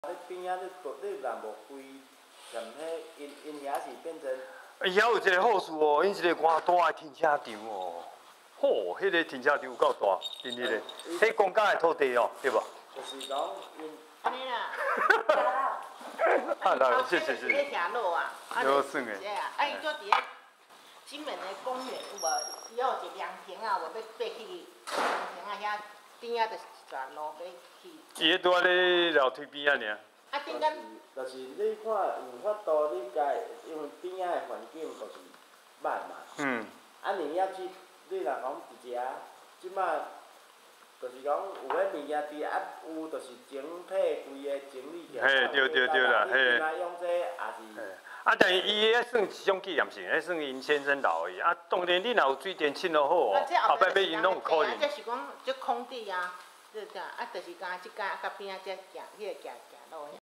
边仔你若无规像迄因遐是变成。 遐有一个好处哦，因一个偌大的停车场哦，吼，迄个停车场有够大，今日咧，迄公家的土地哦，对无？ 就是讲因。 安尼啦。 啊，来，谢谢。 咧行路啊， 好算诶。 啊，伊做伫咧金门的公园有无？伊有一凉亭啊，有要爬去凉亭啊遐边仔就是一段路要去。 伊迄拄仔咧楼梯边仔尔。 啊，顶间。 就是你看有法度，你家因为边仔的环境就是歹嘛。 嗯。 啊，你要去，你若讲一遮，即摆就是讲有迄物件伫啊，有就是整体规个整理起来。 嘿，对啦，嘿。 你若用这也是。 啊，但是伊迄算一种纪念性，迄算因先生留的。啊，当然你若有水电凊落好哦，后摆要因拢有可能。 这是讲这空地啊，对啊，就是讲即间啊，甲边仔这行，迄个行路。